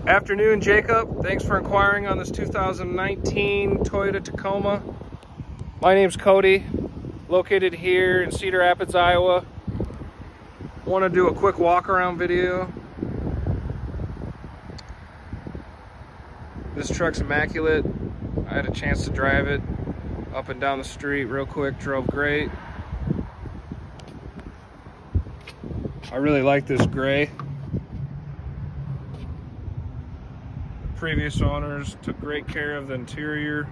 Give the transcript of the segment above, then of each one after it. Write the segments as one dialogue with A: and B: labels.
A: Afternoon, Jacob. Thanks for inquiring on this 2019 Toyota Tacoma. My name's Cody, located here in Cedar Rapids, Iowa. Want to do a quick walk around video. This truck's immaculate. I had a chance to drive it up and down the street real quick, drove great. I really like this gray. Previous owners took great care of the interior.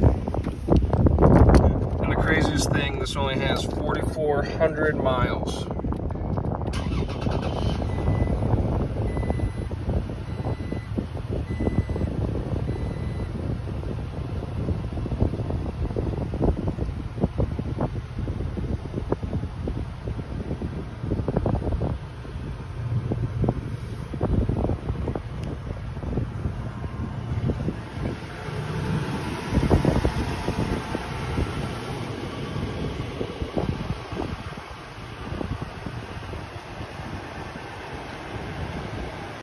A: Craziest thing, this only has 4,400 miles.